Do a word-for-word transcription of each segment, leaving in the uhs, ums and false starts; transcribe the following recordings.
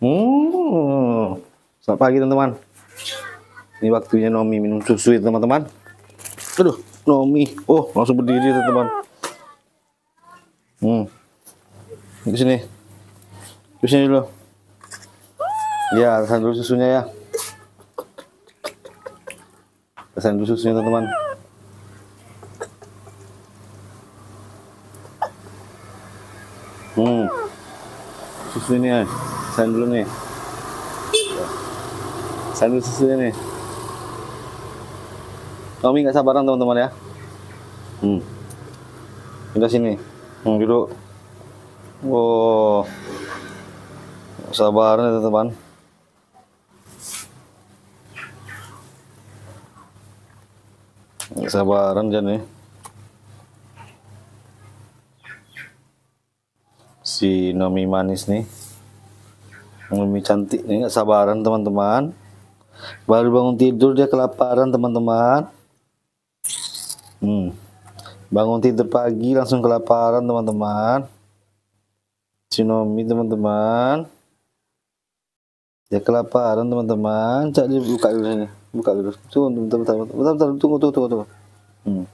Hmm. Selamat pagi teman-teman. Ini waktunya Nomi minum susu ya teman-teman. Aduh, Nomi. Oh, langsung berdiri teman-teman. Hmm. Di sini. Di sini dulu. Ya, rasain dulu susunya ya. Rasain dulu susunya teman-teman. Hmm. Susu ini ya. Rasain dulu nih. Rasain dulu susunya nih. Nomi nggak sabaran teman-teman ya. Hmm. Kita sini. Hmm, duduk. Wow. Sabaran ya teman-teman. Nggak sabaran aja nih. Si Nomi manis nih. Nomi cantik nih, nggak sabaran teman-teman. Baru bangun tidur dia kelaparan teman-teman. Hmm. Bangun tidur pagi langsung kelaparan teman-teman. Si Nomi teman-teman. Dia kelaparan teman-teman. Cak dia buka dulu sini. Buka dulu. Tunggu, bentar, bentar, bentar, bentar, bentar. Tunggu, tunggu, tunggu, tunggu. Hmm.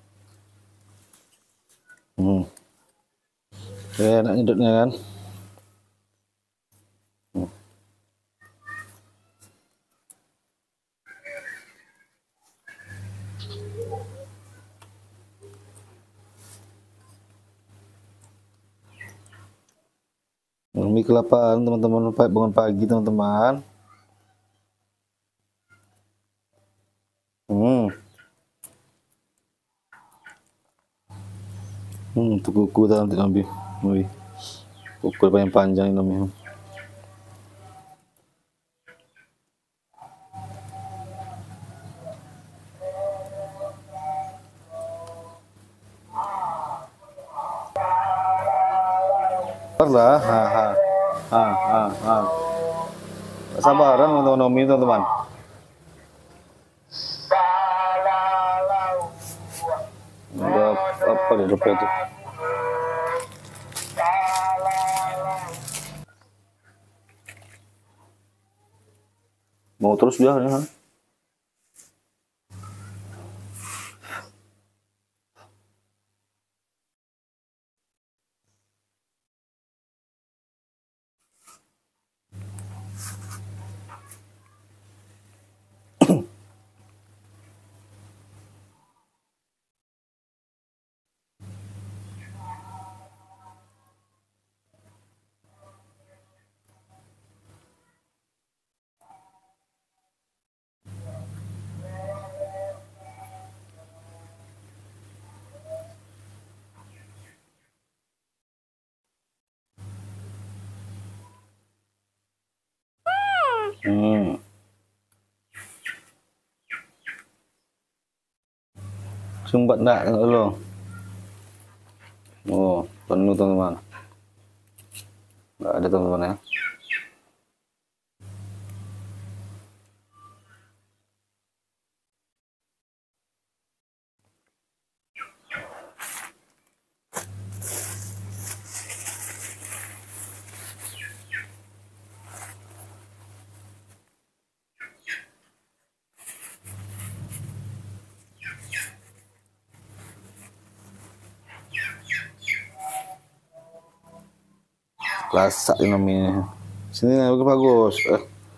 Hmm. Ya, enak hidupnya kan. Hmm. Nomi kelaparan teman-teman. Bangun pagi teman-teman. Hmm. Hmm, tuh kuku nanti Nomi. Nomi. Kuku paling panjang ini Nomi. Lah, ha ha. Ha ha ha. Sabaran teman-teman Nomi teman-teman. Ada apa di depan itu? Mau terus dia ya. Hmm. Sumbat enggak lo? Oh, penuh teman-teman. Enggak ada teman-teman ya. Lasak ini namanya. Sini bagus bagus. Eh.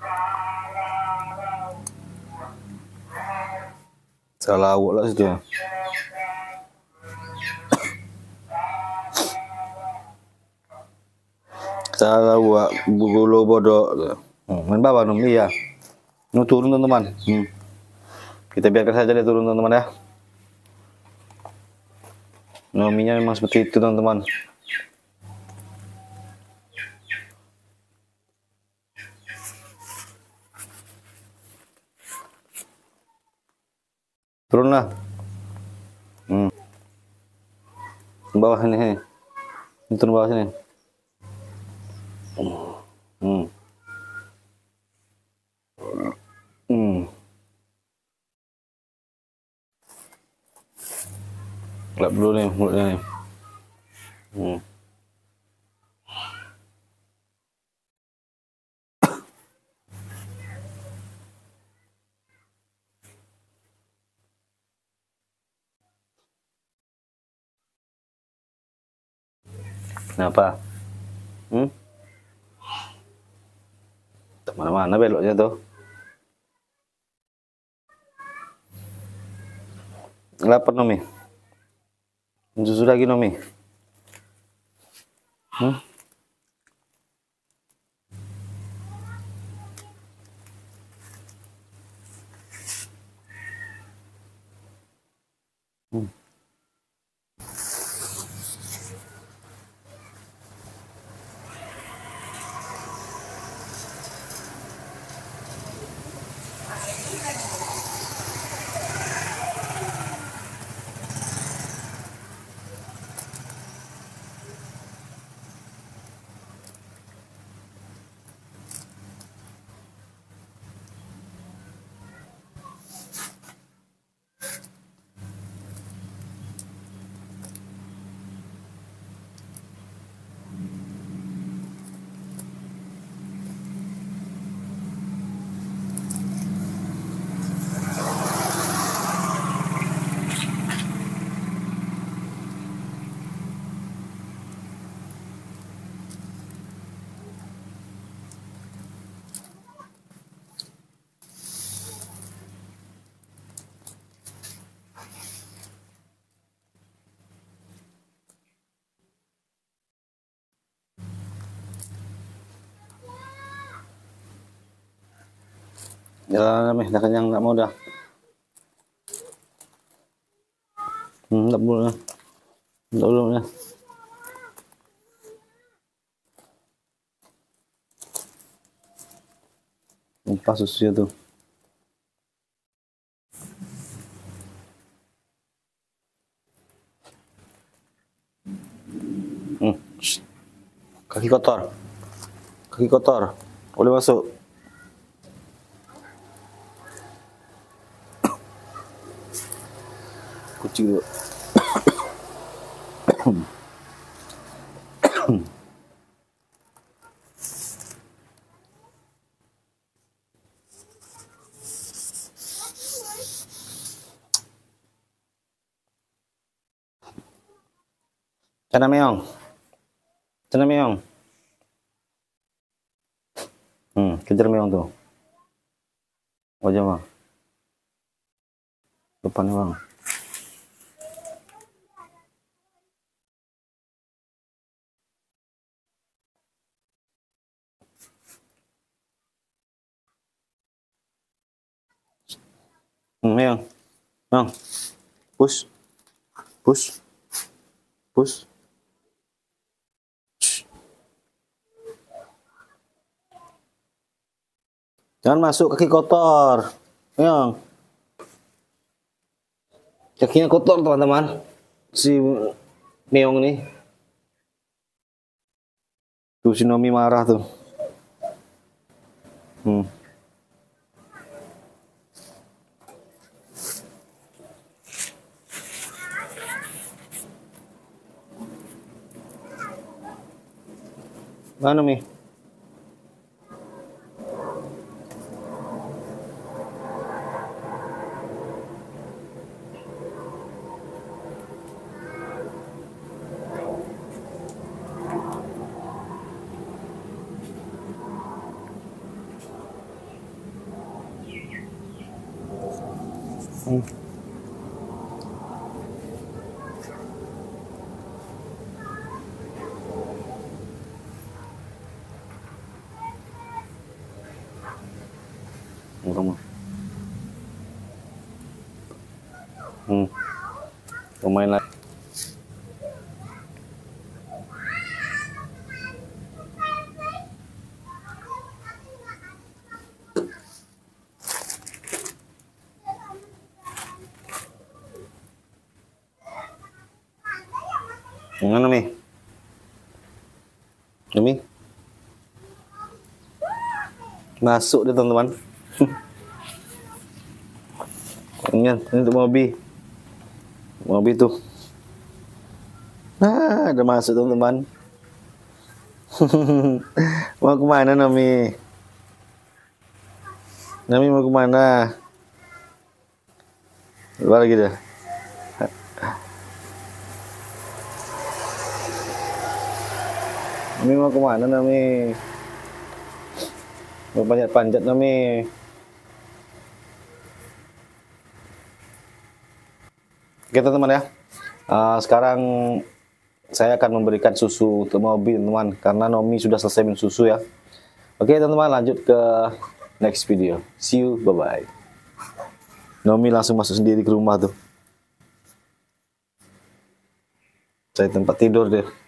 Salah awak lah situ. Salah awak bugolo bodoh. Hmm, main bawah Nomi ya. Nu turun teman-teman. Hmm. Kita biarkan saja dia turun teman-teman ya. Nominya memang seperti itu teman-teman. Turunlah. Hmm. Bawah sini, sini. Turun bawah sini. Hmm. Hmm. Lap dulu nih mulutnya nih. Hmm. Kenapa? Hmm? Mana-mana beloknya tuh. Lapar Nomi? Susu lagi Nomi? Hmm? Hmm. Jalan Nomi, dah kenyang, nggak mau dah. Hmm, nggak boleh. Nggak boleh. Lupa susunya tuh. Hmm. Kaki kotor. Kaki kotor. Boleh masuk. Kucing dulu. Cana meong. Cana meong. Hmm, kejar meong tuh. Wajah bang. Depannya bang. Hmm, meong. Meong. Push. Push. Push. Jangan masuk, kaki kotor. Meong. Kakinya kotor teman-teman. Si meong nih. Tuh si Nomi marah tuh. Hmm. Mana Mi? Hmm. Kamu. Hmm. Pemain lagi. Mana Mi? Nomi? Masuk deh teman-teman. Ingat, ini untuk Mobi. Mobi tuh. Nah, ada masuk teman-teman. Mau kemana Nomi? Nomi mau kemana? Luar lagi dah. Nomi mau kemana Nomi? Mau panjat-panjat Nomi. Oke teman-teman ya. Uh, sekarang saya akan memberikan susu untuk Mobi teman-teman, karena Nomi sudah selesai minum susu ya. Oke teman-teman, lanjut ke next video. See you, bye bye. Nomi langsung masuk sendiri ke rumah tuh. Saya tempat tidur deh.